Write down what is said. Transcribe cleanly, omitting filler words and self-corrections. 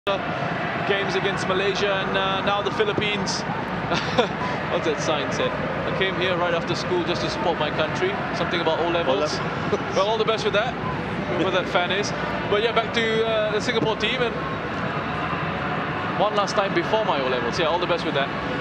Games against Malaysia and now the Philippines. What's that sign said? I came here right after school just to support my country. Something about O-levels. Well, all the best with that, whoever that fan is. But yeah, back to the Singapore team, and one last time before my O-levels. Yeah, all the best with that.